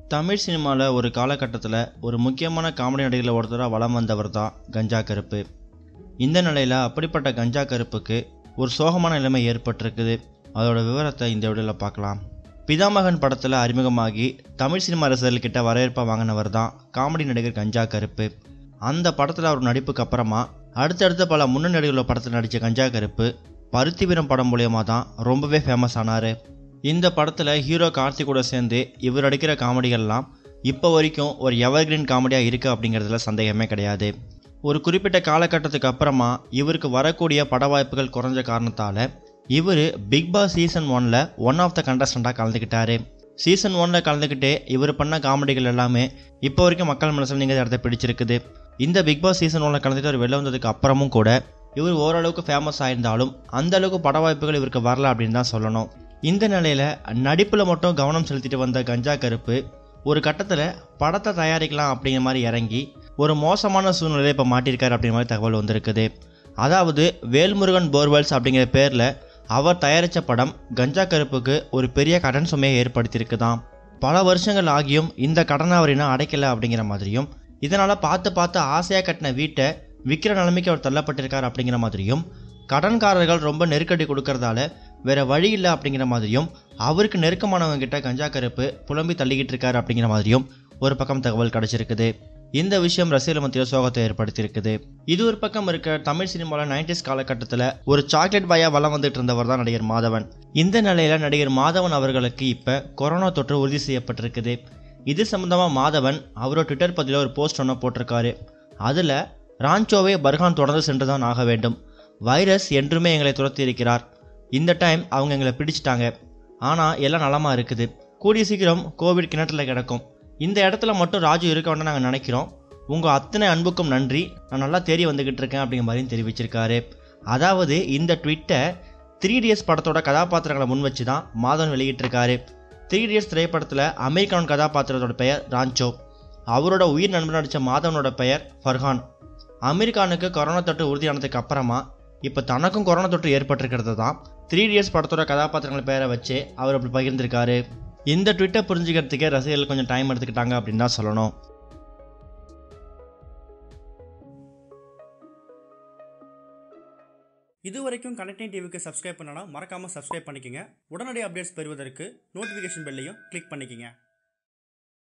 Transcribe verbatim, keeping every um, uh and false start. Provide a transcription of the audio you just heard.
தமிழ் சினிமாவில் ஒரு காலகட்டத்தில் ஒரு முக்கியமான காமெடி நடிகர்களில் ஒருத்தராக வலம் வந்தவர் தான் கஞ்சா கருப்பு. இந்த நிலையில் அப்படிப்பட்ட கஞ்சா கருப்புக்கு ஒரு சோகமான நிலைமை ஏற்பட்டிருக்குது. அதோட விவரத்தை இந்த வீடியோவில் பார்க்கலாம். பிதாமகன் படத்தில் அறிமுகமாகி தமிழ் சினிமா ரசிகர்கிட்ட வரவேற்பை வாங்கினவர் தான் காமெடி நடிகர் கஞ்சா கருப்பு. அந்த படத்தில் அவர் நடிப்புக்கு அப்புறமா அடுத்தடுத்த பல முன்னணி நடிகர்களோட படத்தில் நடித்த கஞ்சா கருப்பு பருத்தி வீரம் படம் மூலியமாக தான் ரொம்பவே ஃபேமஸ் ஆனார். இந்த படத்தில் ஹீரோ கார்த்திக் கூட சேர்ந்து இவர் அடிக்கிற காமெடிகள்லாம் இப்போ வரைக்கும் ஒரு எவர்கிரீன் காமெடியாக இருக்குது அப்படிங்கிறதுல சந்தேகமே கிடையாது. ஒரு குறிப்பிட்ட காலகட்டத்துக்கு அப்புறமா இவருக்கு வரக்கூடிய பட வாய்ப்புகள் குறைஞ்ச காரணத்தால் இவர் பிக் பாஸ் சீசன் ஒனில் ஒன் ஆஃப் த கண்டஸ்டண்ட்டாக கலந்துக்கிட்டார். சீசன் ஒனில் கலந்துக்கிட்டு இவர் பண்ண காமெடிகள் எல்லாமே இப்போ வரைக்கும் மக்கள் மனசில் நீங்கள் இடத்த பிடிச்சிருக்குது. இந்த பிக் பாஸ் சீசன் ஒனில் கலந்துக்கிட்டு அவர் வெளில வந்ததுக்கு அப்புறமும் கூட இவர் ஓரளவுக்கு ஃபேமஸ் ஆயிருந்தாலும் அந்த அளவுக்கு பட வாய்ப்புகள் இவருக்கு வரல அப்படின்னு தான் சொல்லணும். இந்த நிலையில் நடிப்பில் மட்டும் கவனம் செலுத்திட்டு வந்த கஞ்சா கருப்பு ஒரு கட்டத்தில் படத்தை தயாரிக்கலாம் அப்படிங்கிற மாதிரி இறங்கி ஒரு மோசமான சூழ்நிலையை இப்போ மாட்டியிருக்காரு அப்படிங்கிற மாதிரி தகவல் வந்திருக்குது. அதாவது வேல்முருகன் போர்வெல்ஸ் அப்படிங்கிற பேரில் அவர் தயாரித்த படம் கஞ்சா கருப்புக்கு ஒரு பெரிய கடன் சுமையை ஏற்படுத்தியிருக்குதான். பல வருஷங்கள் ஆகியும் இந்த கடனை அவர் இன்னும் அடைக்கலை அப்படிங்கிற மாதிரியும், இதனால் பார்த்து பார்த்து ஆசையாக கட்டின வீட்டை விற்கிற நிலைமைக்கு அவர் தள்ளப்பட்டிருக்கார் அப்படிங்கிற மாதிரியும், கடன்காரர்கள் ரொம்ப நெருக்கடி கொடுக்கறதால வேற வழி இல்லை அப்படிங்கிற மாதிரியும், அவருக்கு நெருக்கமானவங்க கிட்ட கஞ்சா கருப்பு புலம்பி தள்ளிக்கிட்டு இருக்காரு அப்படிங்கிற மாதிரியும் ஒரு பக்கம் தகவல் கிடைச்சிருக்குது. இந்த விஷயம் ரசிகர்கள் மத்தியில் சோகத்தை ஏற்படுத்தியிருக்குது. இது ஒரு பக்கம் இருக்க, தமிழ் சினிமாவில் நைன்டிஸ் காலகட்டத்தில் ஒரு சாக்லேட் பாயா வலம் வந்துட்டு இருந்தவர் தான் நடிகர் மாதவன். இந்த நிலையில நடிகர் மாதவன் அவர்களுக்கு இப்போ கொரோனா தொற்று உறுதி செய்யப்பட்டிருக்குது. இது சம்பந்தமாக மாதவன் அவரோட ட்விட்டர் பதிவில் ஒரு போஸ்ட் ஒன்று போட்டிருக்காரு. அதில் ராஞ்சோவை பர்ஹான் தொடர்ந்து சென்று தான் ஆக வேண்டும். வைரஸ் என்றுமே எங்களை துரத்தி இருக்கிறார். இந்த டைம் அவங்க எங்களை பிடிச்சிட்டாங்க. ஆனால் எல்லாம் நலமாக இருக்குது. கூடிய சீக்கிரம் கோவிட் கிணற்றில் கிடக்கும். இந்த இடத்துல மட்டும் ராஜு இருக்க வேண்டாம் நாங்கள் நினைக்கிறோம். உங்கள் அத்தனை அன்புக்கும் நன்றி. நான் நல்லா தேடி வந்துக்கிட்டு இருக்கேன் அப்படிங்கிற மாதிரியும் தெரிவிச்சிருக்காரு. அதாவது இந்த ட்விட்டை த்ரீ இடியட்ஸ் படத்தோட கதாபாத்திரங்களை முன் வச்சு தான் மாதவன் வெளியிட்டிருக்காரு. த்ரீ இடியட்ஸ் திரைப்படத்தில் அமெரிக்கான் கதாபாத்திரத்தோட பெயர் ராஞ்சோ. அவரோட உயிர் நண்பர் நடித்த மாதவனோட பெயர் ஃபர்ஹான். அமெரிக்கானுக்கு கொரோனா தொற்று உறுதியானதுக்கு அப்புறமா இப்போ தனக்கும் கொரோனா தொற்று ஏற்பட்டிருக்கிறது தான் த்ரீ இடியட்ஸ் படத்தோட கதாபாத்திரங்கள் பெயரை வச்சு அவர் அப்படி பகிர்ந்திருக்காரு. இந்த ட்விட்டை புரிஞ்சுக்கிறதுக்கே ரசிகர்கள் கொஞ்சம் டைம் எடுத்துக்கிட்டாங்க அப்படின்னு தான் சொல்லணும். இதுவரைக்கும் கனெக்டிங் டிவிக்கு சப்ஸ்கிரைப் பண்ணனா மறக்காம சப்ஸ்கிரைப் பண்ணிக்கங்க. உடனடி அப்டேட்ஸ் பெறுவதற்கு நோட்டிஃபிகேஷன் பெல்லையும் கிளிக் பண்ணிக்கங்க.